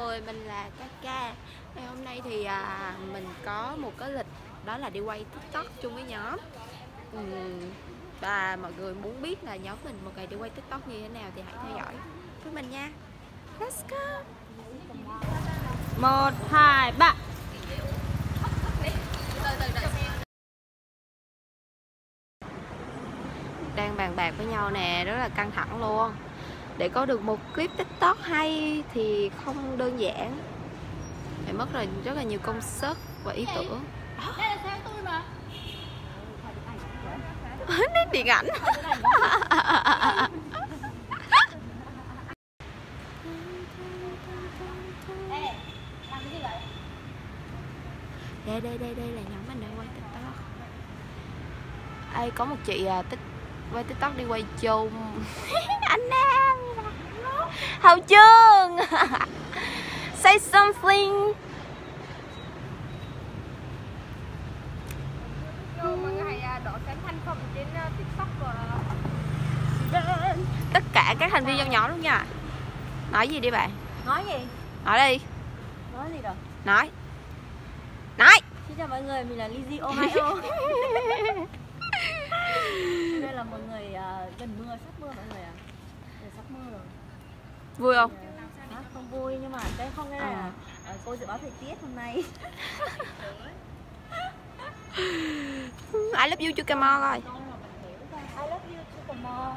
người, mình là Kaka. Ngày hôm nay thì mình có một cái lịch, đó là đi quay TikTok chung với nhóm. Và mọi người muốn biết là nhóm mình một ngày đi quay TikTok như thế nào thì hãy theo dõi với mình nha. Let's go. 1, 2, 3. Đang bàn bạc với nhau nè, rất là căng thẳng luôn. Để có được một clip TikTok hay thì không đơn giản, phải mất rất là nhiều công sức và ý tưởng. Đây là xe tôi mà. Điện ảnh. Ê, làm cái gì vậy? Đây là nhóm mình đang quay TikTok. Ê, có một chị quay TikTok đi quay chung. Anh Nam, Hậu Trương. Say something. Mọi người hãy đổ cánh thanh không trên TikTok và Tất cả các thành viên trong nhóm luôn nha. Nói gì đi bạn? nói gì? Nói đi. Nói gì rồi? Nói. Xin chào mọi người, mình là Lizzy Ohio. Đây là một người gần mưa, sắp mưa mọi người ạ. Sắp mưa rồi. Vui không? Không vui nhưng mà đây không, cái này là cô dự báo thời tiết hôm nay. I love you Chukamo coi. I love you Chukamo.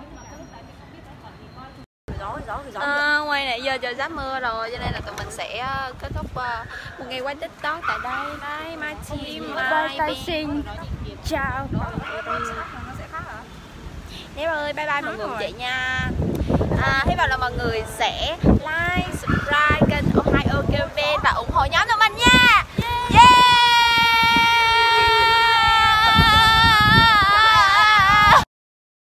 Ngoài nãy giờ trời sắp mưa rồi, cho nên là tụi mình sẽ kết thúc một ngày quay TikTok tại đây. Bye my team. Xin chào. Nếu ơi, bye bye mọi người chị nha. Hy vọng là mọi người sẽ like,